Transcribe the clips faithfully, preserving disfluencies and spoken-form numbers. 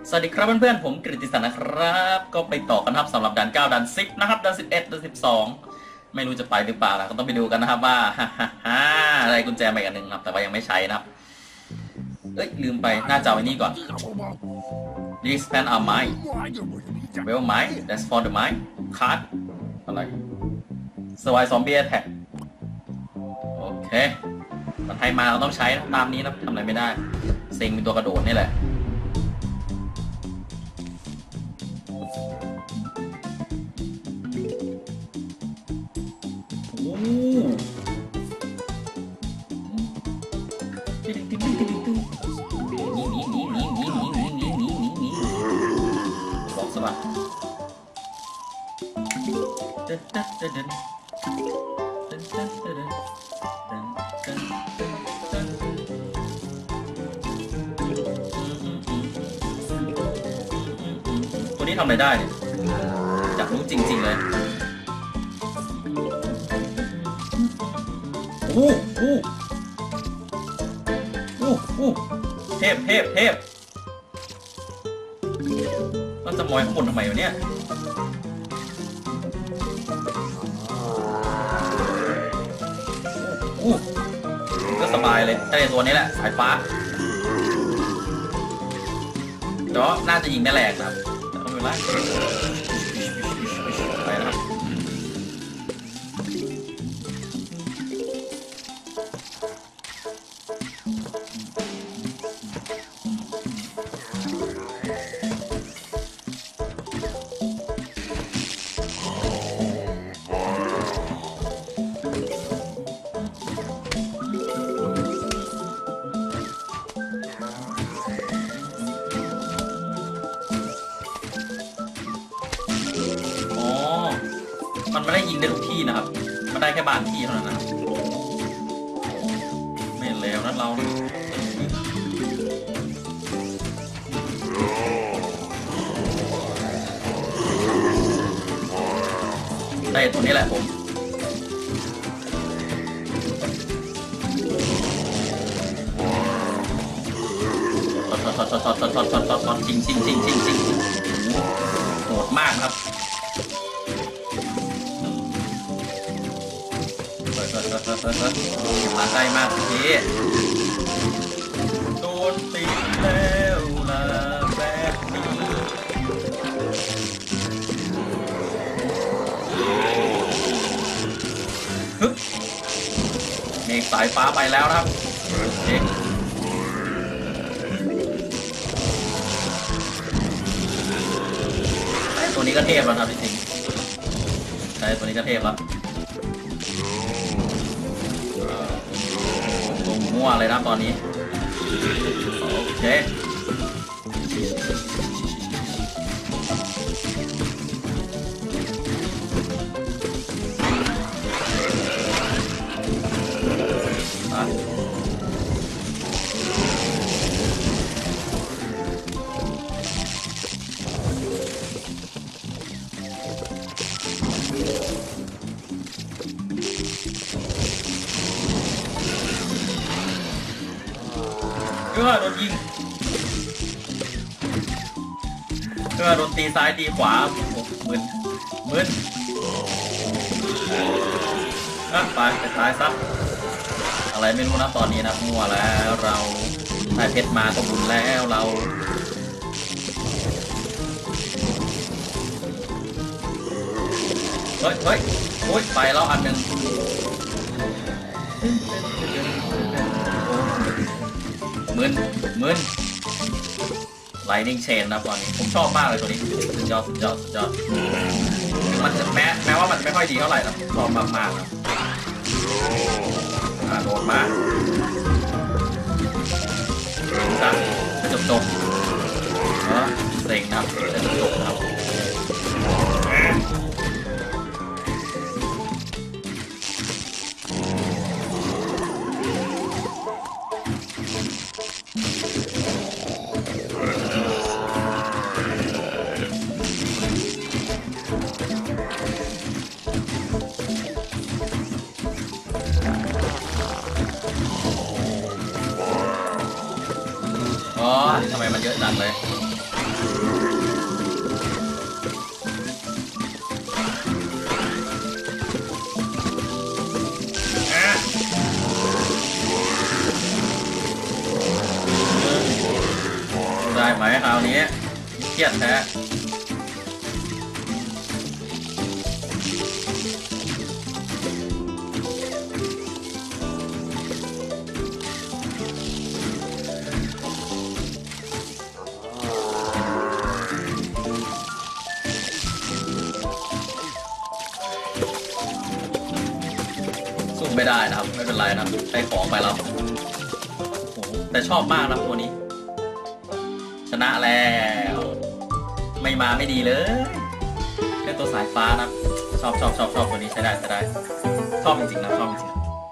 สวัสดีครับเพื่อนๆผมกฤติศักดิ์นะครับก็ไปต่อกันครับสำหรับด่านเก้าด่านสิบนะครับด่านสิบเอ็ดด่านสิบสองไม่รู้จะไปหรือเปล่านะก็ต้องไปดูกันนะครับว่าฮ่าฮ่าฮ่าอะไรกุญแจใหม่กันหนึ่งครับแต่ว่ายังไม่ใช้นะครับเอ้ยลืมไปหน้าจอไว้นี่ก่อน This pen are mine Well mine That's for the mine Card อะไร Survive Zombie Attack โอเคมันไทยมาเราต้องใช้นะตามนี้นะทำอะไรไม่ได้เซ็งเป็นตัวกระโดดนี่แหละบอกสบายตัวนี้ทำอะไรได้เนี่ยอยากรู้จริงๆเลยโอ้โหโอ้โหเทพเทพเทพมันจะมอยข้างบนทำไมวะเนี่ยโอ้ก็สบายเลยแต่ตัวนี้แหละสายฟ้าเดี๋ยวน่าจะยิงได้แหลกนะครับแต่ไม่เป็นไรไปนะครับมันไม่ได้ยิงได้ทุกที่นะครับมันได้แค่บางที่เท่านั้นนะครับไม่เลวนะเราได้ตัวนี้แหละผมช็อตช็อตช็อตช็อตช็อตช็อตช็อตช็อตช็อตชิงชิงชิงชิงชิงโหดมากครับมาได้มากทีโดนตีแล้วล่ะแบบนี้ฮึบเมฆสายฟ้าไปแล้วนะครับเอ๊ะตัวนี้ก็เทพแล้วครับจริงๆใช่ตัวนี้ก็เทพแล้วมั่วเลยนะตอนนี้โอเคเพื่อโดนยิงเพื่อโดนตีซ้ายตีขวามึนมึนอ่ะไปไปตายซะอะไรไม่รู้นะตอนนี้นะมัวแล้วเราได้เพชรมาก็บุญแล้วเราเฮ้ยเฮ้ยโอ้ยไปแล้วอันหนึ่งมึนมึนไลนิ่งเชนนะตอนนี้ผมชอบมากเลยตัวนี้สุดยอดสุดยอดสุดยอดมันจะแม้แม้ว่ามันจะไม่ค่อยดีเท่าไหร่นะชอบมากมากนะโดดมาจับจบจบเออเซ็งนะครับจบจบครับอ๋อทำไมมันเยอะจังเลยได้ไหมคราวนี้เครียดแท้สู้ไม่ได้นะครับไม่เป็นไรนะได้ของไปแล้วโอ้โหแต่ชอบมากนะตัวนี้ชนะแล้วไม่มาไม่ดีเลยเล่นตัวสายฟ้านะชอบชอบชอบชอบตัวนี้ใช้ได้ใช้ได้ชอบจริงๆนะชอบจริง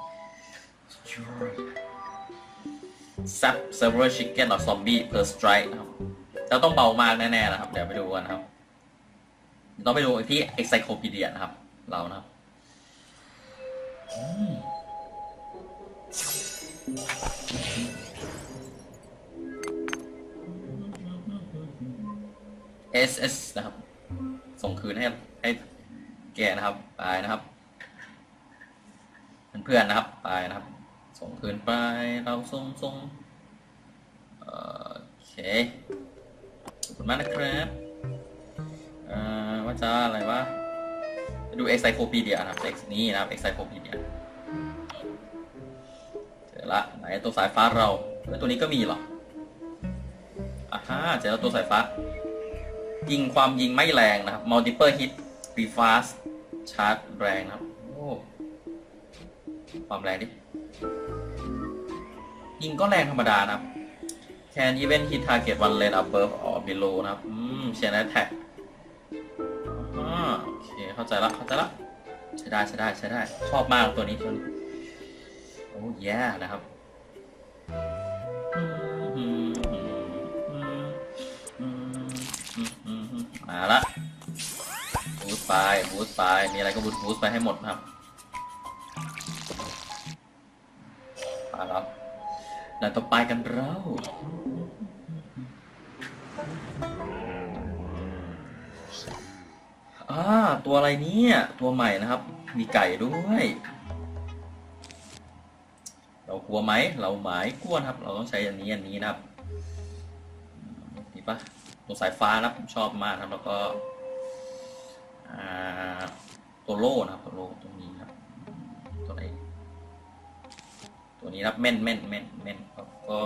ๆ Zap Server Chicken or Zombie per Strike นะครับจะต้องเบามากแน่ๆนะครับเดี๋ยวไปดูกันนะครับต้องไปดูที่ Encyclopedia นะครับเรานะครับเอส เอส นะครับส่งคืนให้ให้แกนะครับไปนะครับเพื่อนๆนะครับไปนะครับส่งคืนไปเราส่งส่งโอเคขอบคุณมากนะครับเอ่อว่าจะอะไรวะดู Encyclopedia นะครับ X นี้นะครับ Encyclopedia เจอละไหนตัวสายฟ้าเราแล้วตัวนี้ก็มีเหรออ่าฮะเจอแล้วตัวสายฟ้ายิงความยิงไม่แรงนะครับ multiple hit be fast charge แรงนะครับโอ้ความแรงดิยิงก็แรงธรรมดานะครับ can even hit target one lane above or below นะครับอืม chain attack อ่าโอเคเข้าใจละเข้าใจละใช้ได้ใช้ได้ใช้ได้ชอบมากตัวนี้ตัวนี้โอ้แย่นะครับมาละบูสต์ไปบูสต์ไปมีอะไรก็บูสต์บูสต์ไปให้หมดครับมาแล้วแล้วต่อไปกันเราอ่าตัวอะไรเนี่ยตัวใหม่นะครับมีไก่ด้วยเรากลัวไหมเราหมายกลัวครับเราต้องใช้อันนี้อันนี้นะครับนี่ปะตัวสายฟ้านะผมชอบมากครับแล้วก็ตัวโล่นะครับตัวโล่ตัวนี้ครับตัวไหนตัวนี้ครับเม่นเม่นเม่นเม่นแล้วก็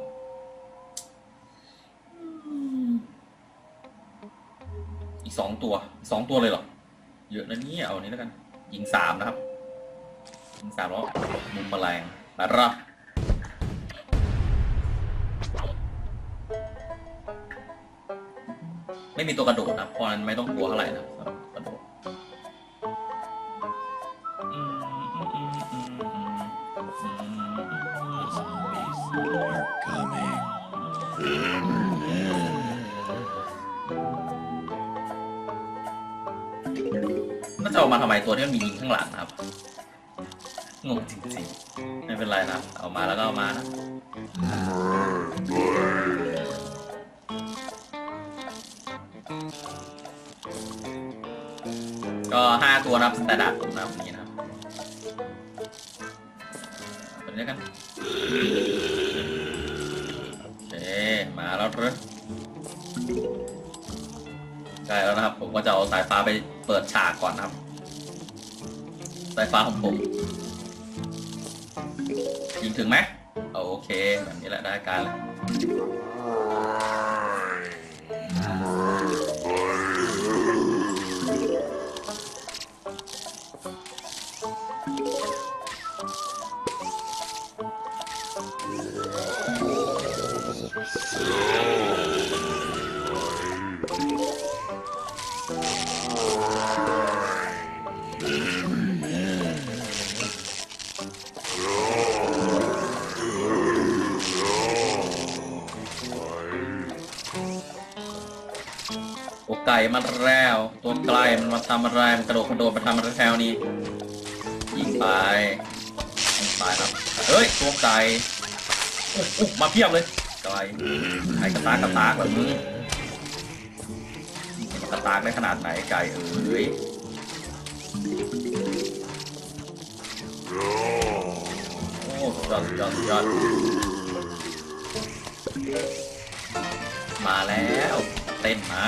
อีกสองตัวสองตัวเลยเหรอเยอะนะเนี่ยเอานี้แล้วกันยิงสามนะครับยิงสามแล้วมุมแมลงมาละไม่มีตัวกระโดดนะเพราะนั้นไม่ต้องกลัวเท่าไหร่นะกระโดดน่าจะเอามาทำไมตัวที่มันมียิงข้างหลังนะครับงงจริงๆไม่เป็นไรนะเอามาแล้วก็เอามานะก็ห้าตัวนะครับสแตนดาร์ดผมนะครับนี้นะครับเป็นยังไงกันโอเคมาแล้วหรือใกล้แล้วนะครับผมก็จะเอาสายฟ้าไปเปิดฉากก่อนนะครับสายฟ้าของผมยิงถึงไหมโอเคแบบนี้แหละได้การเลยไก่มาแล้วตัวไก่มันมาทำอะไรมันกระโดดกระโดดมาทำอะไรแถวนี้ยิงไปยิงไปครับเฮ้ยตัวไก่อุ๊บมาเพียบเลยไก่ไก่กระตากกระตากแบบมึงสตาร์ทได้ขนาดไหนไก่เอ๋ยโอ้ยอดยอดยอดมาแล้วเต้นมา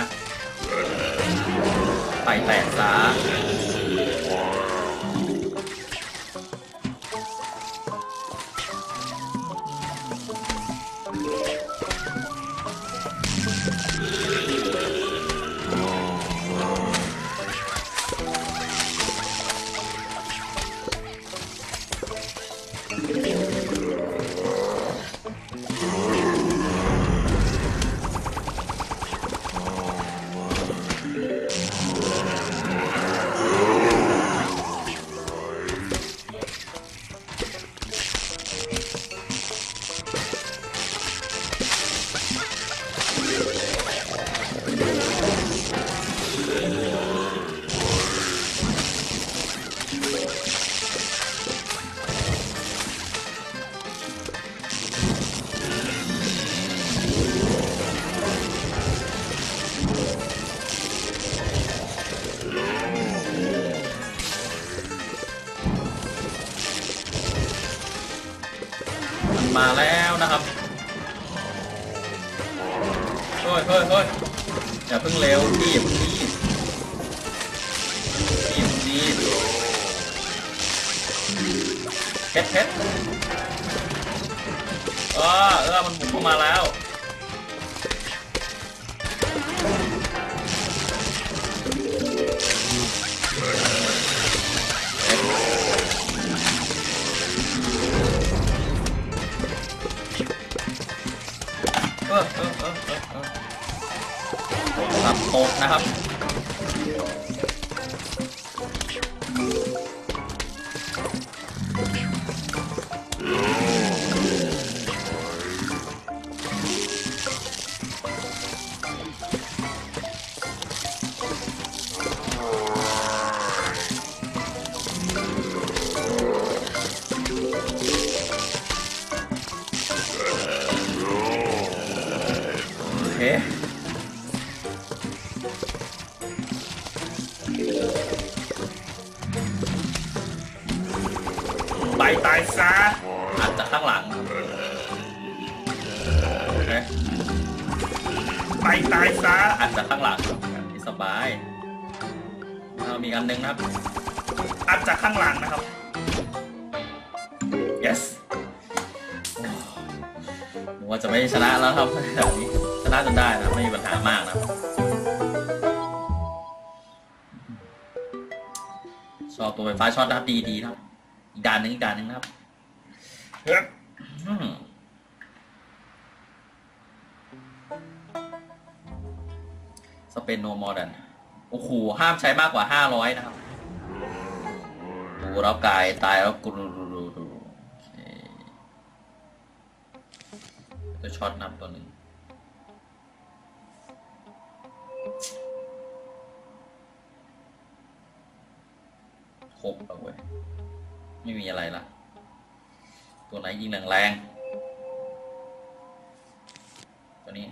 ไปแตกซะมาแล้วนะครับเฮ้ยเฮ้ยเฮ้ยอย่าเพิ่งเร็วพี่อย่าเพิ่งรีบพี่อย่าเพิ่งรีบเพชรเพชรเออเออมันบุกเข้ามาแล้วเออเออเออเออเออครับตกนะครับไปตายซะอาจจะข้างหลังโอเคไปตายซะอาจจะข้างหลังที่สบายเรามีอันหนึ่งนะครับอาจจะข้างหลังนะครับ yes ว่าจะไม่ชนะแล้วครับแบบนี้ชนะจนได้นะไม่มีปัญหามากนะชอบตัวไฟฟ้าช็อตนะครับดีๆนะครับอีกด่านหนึ่งอีกด่านหนึ่งนะครับสเปนโนมอร์ดันโอ้โหห้ามใช้มากกว่าห้าร้อยนะครับดูแล้วกายตายแล้วกรูดูดูดูตัวช็อตนับตัวหนึ่งครบแล้วเว้ยไม่มีอะไรละตัวไหนยิงแรงๆตัวนี้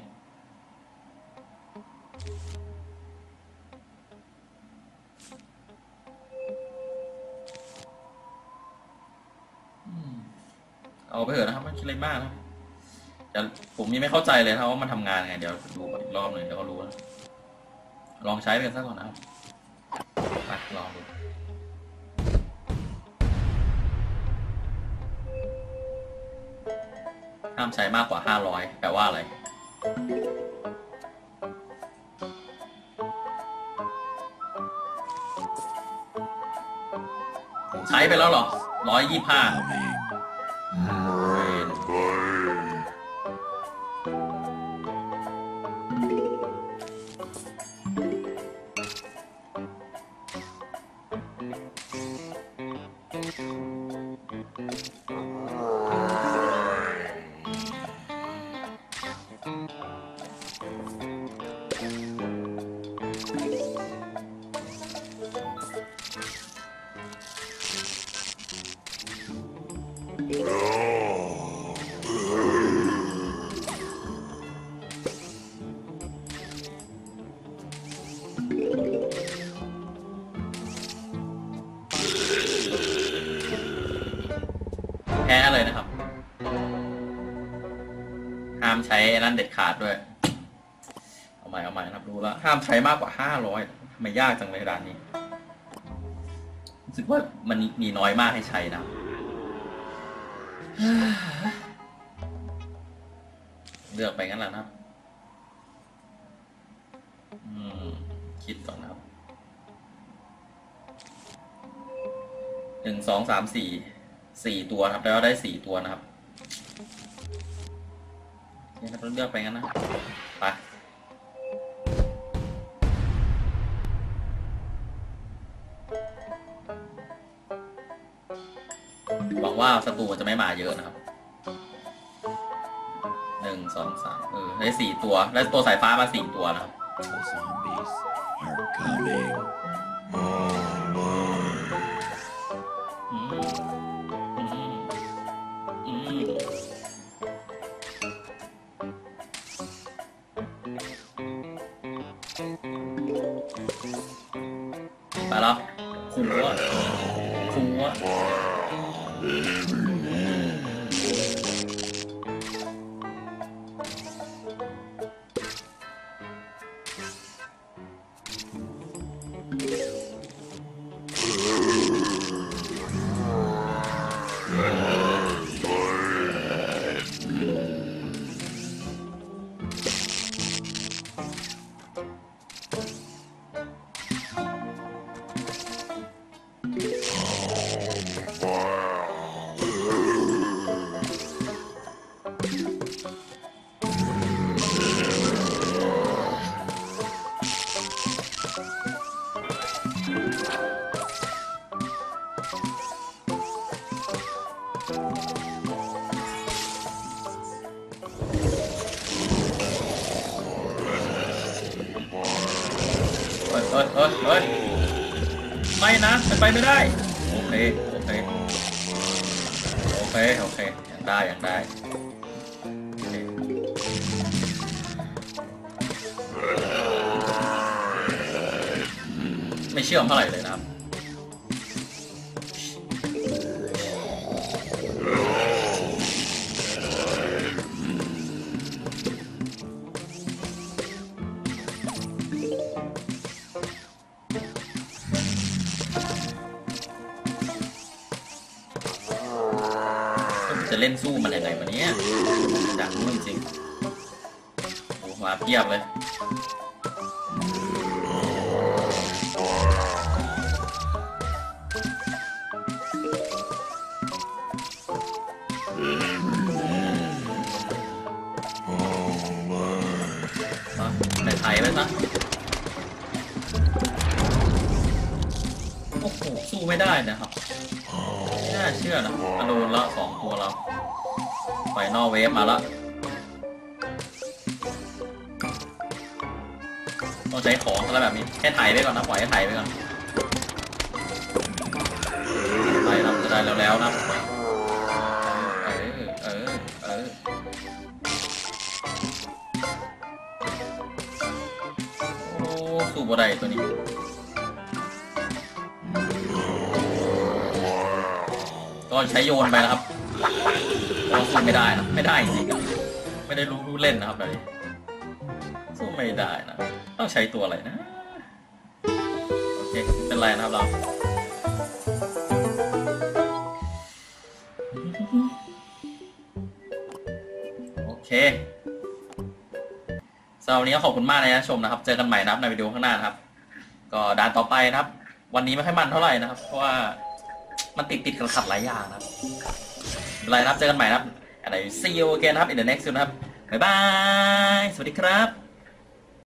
เอาไปเถอะนะครับไม่คิดอะไรมากนะแต่ผมยังไม่เข้าใจเลยนะว่ามันทำงานไงเดี๋ยวดูอีกรอบหนึ่งเดี๋ยวก็รู้นะลองใช้ไปกันสักก่อนนะครับไปลองดูห้ามใช้มากกว่าห้าร้อยแปลว่าอะไรใช้ไปแล้วเหรอร้อยยี่สิบห้าช้นั้นเด็ดขาดด้วยเอาใหม่เอาใหม่นะครับรู้แล้วห้ามใช้มากกว่าห้าร้อยทำไมยากจังเลยด่านนี้รู้สึกว่ามันมีน้อยมากให้ใช้นะเลือกไปงั้นแหละนะครับอืมคิดก่อนนะครับหนึ่งสองสามสี่สี่ตัวครับแล้วได้สี่ตัวนะครับนี่เราเลือกไปงั้นนะไปหวังว่าศัตรูจะไม่มาเยอะนะครับหนึ่งสองสามเออได้สี่ตัวได้ตัวสายฟ้ามาสี่ตัวนะครับไปแล้วคุ้มวะคุ้มวะเฮ้ยเฮ้ยเฮ้ยไม่นะเป็นไปไม่ได้โอเคโอเคโอเคโอเคยังได้ยังได้ไม่เชื่อมเท่าไหร่เลยนะครับจะเล่นสู้มันยังไงวันนี้อยากรู้จริงๆโอ้มาเพียบเลยไปไทยไปซะโอ้โหสู้ไม่ได้นะครับไม่น่าเชื่อนะอโดนละสองตัวเราไฟนอลเวฟมาแล้วต้องใช้ของอะไรแบบนี้แค่ถ่ายไปก่อนนะปล่อยให้ถ่ายไปก่อนไปทำจะได้แล้วๆนะเออเออเออโอ้สู้บ่ได้ตัวนี้ก็ใช้โยนไปนะครับเราสู้ไม่ได้นะไม่ได้จริงๆไม่ได้รู้รู้เล่นนะครับแบบนี้สู้ไม่ได้นะต้องใช้ตัวอะไรนะโอเคเป็นไรนะครับเราโอเคสำหรับวันนี้ก็ขอบคุณมากนะชมนะครับเจอกันใหม่นะครับในวิดีโอข้างหน้านะครับก็ด่านต่อไปนะครับวันนี้ไม่ค่อยมันเท่าไหร่นะครับเพราะว่ามันติดติดขัดหลายอย่างนะครับอะไรนะครับเจอกันใหม่นะครับอะไร see you again นะครับ in the next นะครับบ๊ายบายสวัสดีครับ